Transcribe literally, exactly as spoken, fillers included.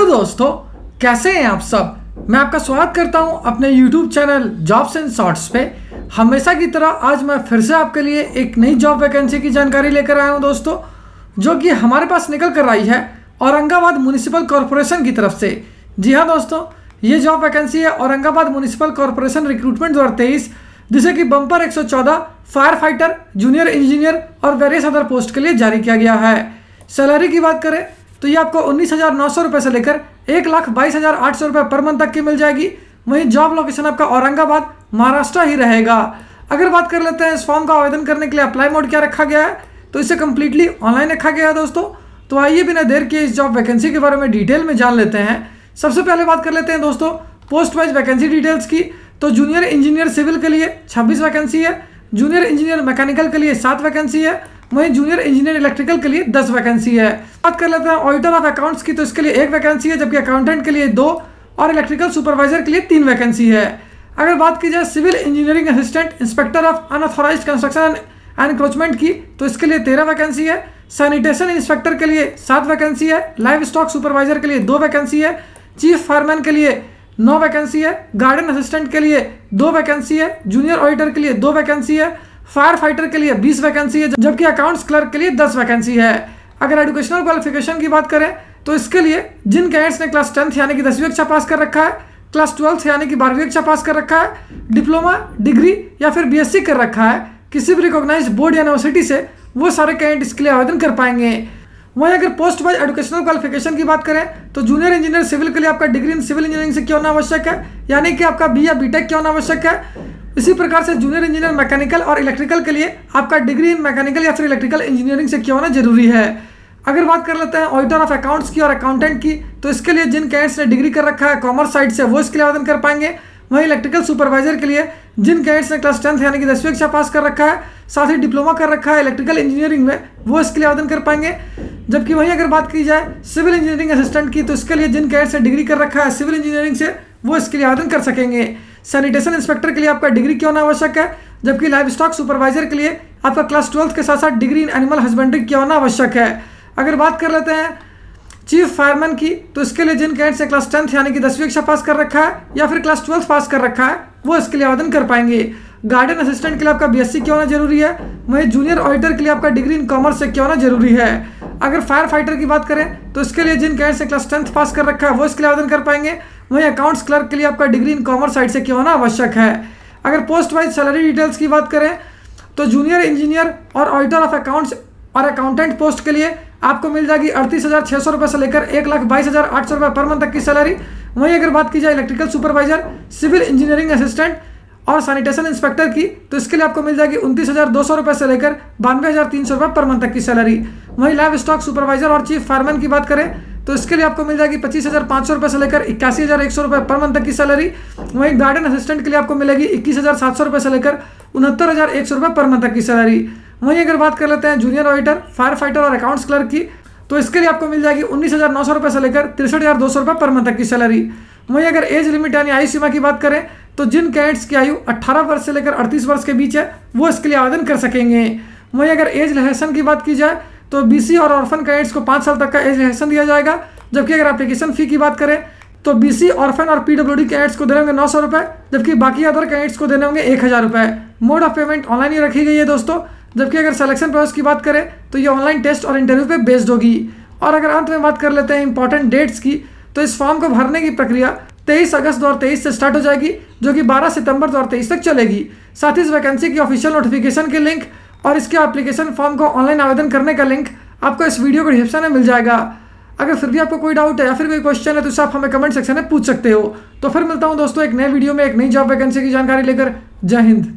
Hello दोस्तों, कैसे हैं आप सब। मैं आपका स्वागत करता हूं अपने YouTube channel jobs and shorts पे। हमेशा की तरह आज मैं फिर से आपके लिए एक नई जॉब वैकेंसी की जानकारी लेकर आया हूं दोस्तों, जो कि हमारे पास निकल कर आई है औरंगाबाद म्युनिसिपल कॉरपोरेशन की तरफ से। जी हाँ दोस्तों, ये जॉब वैकेंसी है औरंगाबाद म्युनिसिपल कॉरपोरेशन रिक्रूटमेंट दो हज़ार तेईस, जिसे कि बम्पर एक सौ चौदह फायर फाइटर, जूनियर इंजीनियर और वेरियस अदर पोस्ट के लिए जारी किया गया है। सैलरी की बात करें तो ये आपको उन्नीस हज़ार नौ सौ रुपये से लेकर एक लाख बाईस हज़ार आठ सौ रुपये पर मंथ तक की मिल जाएगी। वहीं जॉब लोकेशन आपका औरंगाबाद महाराष्ट्र ही रहेगा। अगर बात कर लेते हैं इस फॉर्म का आवेदन करने के लिए अप्लाई मोड क्या रखा गया है, तो इसे कम्प्लीटली ऑनलाइन रखा गया है दोस्तों। तो आइए बिना देर किए इस जॉब वैकेंसी के बारे में डिटेल में जान लेते हैं। सबसे पहले बात कर लेते हैं दोस्तों पोस्ट वाइज वैकेंसी डिटेल्स की। तो जूनियर इंजीनियर सिविल के लिए छब्बीस वैकेंसी है, जूनियर इंजीनियर मैकेनिकल के लिए सात वैकेंसी है, वहीं जूनियर इंजीनियर इलेक्ट्रिकल के लिए दस वैकेंसी है। बात कर लेते हैं ऑडिटर ऑफ अकाउंट्स की, तो इसके लिए एक वैकेंसी है, जबकि अकाउंटेंट के लिए दो और इलेक्ट्रिकल सुपरवाइजर के लिए तीन वैकेंसी है। अगर बात की जाए civil engineering assistant inspector of unauthorized construction and encroachment की, तो इसके लिए तेरह वैकेंसी है। सैनिटेशन इंस्पेक्टर के लिए सात वैकेंसी है, लाइव स्टॉक सुपरवाइजर के लिए दो वैकेंसी है, चीफ फायरमैन के लिए नौ वैकेंसी है, गार्डन असिस्टेंट के लिए दो वैकेंसी है, जूनियर ऑडिटर के लिए दो वैकेंसी है, फायर फाइटर के लिए बीस वैकेंसी है, जबकि अकाउंट्स क्लर्क के लिए दस वैकेंसी है। अगर एजुकेशनल क्वालिफिकेशन की बात करें तो इसके लिए जिन कैडेट्स ने क्लास टेंथ यानी कि दसवीं कक्षा पास कर रखा है, क्लास ट्वेल्थ यानी कि बारहवीं कक्षा पास कर रखा है, डिप्लोमा, डिग्री या फिर बीएससी कर रखा है किसी भी रिकॉग्नाइज्ड बोर्ड या यूनिवर्सिटी से, वो सारे कैडेट इसके लिए आवेदन कर पाएंगे। वहीं अगर पोस्ट वाइज एजुकेशनल क्वालिफिकेशन की बात करें तो जूनियर इंजीनियर सिविल के लिए आपका डिग्री इन सिविल इंजीनियरिंग से क्या होना आवश्यक है, यानी कि आपका बी या बीटेक क्या होना आवश्यक है। इसी प्रकार से जूनियर इंजीनियर मैकेनिकल और इलेक्ट्रिकल के लिए आपका डिग्री इन मैकेनिकल या फिर इलेक्ट्रिकल इंजीनियरिंग से क्या होना जरूरी है। अगर बात कर लेते हैं ऑडिटर ऑफ अकाउंट्स की और अकाउंटेंट की, तो इसके लिए जिन कैडेट्स ने डिग्री कर रखा है कॉमर्स साइड से, वो इसके लिए आवेदन कर पाएंगे। वहीं इलेक्ट्रिकल सुपरवाइजर के लिए जिन कैडेट्स ने क्लास टेंथ यानी कि दसवीं कक्षा पास कर रखा है, साथ ही डिप्लोमा कर रखा है इलेक्ट्रिकल इंजीनियरिंग में, वो इसके लिए आवेदन कर पाएंगे। जबकि वहीं अगर बात की जाए सिविल इंजीनियरिंग असिस्टेंट की, तो इसके लिए जिन कैडेट्स ने डिग्री कर रखा है सिविल इंजीनियरिंग से, वो इसके लिए आवेदन कर सकेंगे। सैनिटेशन इंस्पेक्टर के लिए आपका डिग्री क्या होना आवश्यक है, जबकि लाइव स्टॉक सुपरवाइजर के लिए आपका क्लास ट्वेल्थ के साथ साथ डिग्री इन एनिमल हस्बेंड्री क्या होना आवश्यक है। अगर बात कर लेते हैं चीफ फायरमैन की, तो इसके लिए जिन कैडेट्स ने क्लास टेंथ यानी कि दसवीं कक्षा पास कर रखा है या फिर क्लास ट्वेल्थ पास कर रखा है, वो इसके लिए आवेदन कर पाएंगे। गार्डन असिस्टेंट के लिए आपका बीएससी क्या होना जरूरी है। वहीं जूनियर ऑडिटर के लिए आपका डिग्री इन कॉमर्स से क्या होना जरूरी है। अगर फायर फाइटर की बात करें तो इसके लिए जिन कैडेट्स ने क्लास टेंथ पास कर रखा है, वो इसके लिए आवेदन कर पाएंगे। वहीं अकाउंट्स क्लर्क के लिए आपका डिग्री इन कॉमर्स साइड से क्या होना आवश्यक है। अगर पोस्ट वाइज सैलरी डिटेल्स की बात करें तो जूनियर इंजीनियर और ऑडिटर ऑफ अकाउंट्स और अकाउंटेंट पोस्ट के लिए आपको मिल जाएगी अड़तीस हज़ार छः सौ रुपये से लेकर एक लाख बाईस हज़ार आठ सौ रुपये पर मंथ तक की सैलरी। वहीं अगर बात की जाए electrical supervisor, civil engineering assistant और सैनिटेशन इंस्पेक्टर की, तो इसके लिए आपको मिल जाएगी उनतीस हज़ार दो सौ रुपये से लेकर बानवे हज़ार तीन सौ रुपये पर मंथ तक की सैलरी। वहीं लाइव स्टॉक सुपरवाइजर और चीफ फायरमैन की बात करें तो इसके लिए आपको मिल जाएगी पच्चीस हज़ार पाँच सौ रुपये से लेकर इक्यासी हज़ार एक सौ रुपये पर मंथ तक की सैलरी। वहीं गार्डन असिस्टेंट के लिए आपको मिलेगी इक्कीस हज़ार सात सौ रुपये से लेकर उनहत्तर हज़ार एक सौ रुपये पर मंथ तक की सैलरी। वहीं अगर बात कर लेते हैं जूनियर ऑडिटर, फायर फाइटर और अकाउंट्स क्लर्क की, तो इसके लिए आपको मिल जाएगी उन्नीस हज़ार नौ सौ रुपये से लेकर तिरसठ हज़ार दो सौ रुपये पर मंथ तक की सैलरी। वहीं अगर एज लिमिट यानी आयु सीमा की बात करें तो जिन कैडेट्स की आयु अठारह वर्ष से लेकर अड़तीस वर्ष के बीच है, वो इसके लिए आवेदन कर सकेंगे। वहीं अगर एज रिलैक्सेशन की बात की जाए तो बीसी और ऑर्फन कैडेट्स को पाँच साल तक का एज रिलैक्सेशन दिया जाएगा। जबकि अगर एप्लीकेशन फ़ी की बात करें तो बीसी, ऑर्फन और पीडब्ल्यूडी कैडेट्स को देने होंगे नौ सौ रुपये, जबकि बाकी अदर कैडेट्स को देने होंगे एक हज़ार रुपये। मोड ऑफ पेमेंट ऑनलाइन ही रखी गई है दोस्तों। जबकि अगर सिलेक्शन प्रोसेस की बात करें तो ये ऑनलाइन टेस्ट और इंटरव्यू पे बेस्ड होगी। और अगर अंत में बात कर लेते हैं इंपॉर्टेंट डेट्स की, तो इस फॉर्म को भरने की प्रक्रिया तेईस अगस्त दो हज़ार तेईस से स्टार्ट हो जाएगी, जो कि बारह सितंबर दो हज़ार तेईस तक चलेगी। साथ ही इस वैकेंसी की ऑफिशियल नोटिफिकेशन के लिंक और इसके एप्लीकेशन फॉर्म को ऑनलाइन आवेदन करने का लिंक आपको इस वीडियो के डिस्क्रिप्शन में मिल जाएगा। अगर फिर भी आपको कोई डाउट है या फिर कोई क्वेश्चन है तो इसे आप हमें कमेंट सेक्शन में पूछ सकते हो। तो फिर मिलता हूँ दोस्तों एक नए वीडियो में एक नई जॉब वैकेंसी की जानकारी लेकर। जय हिंद।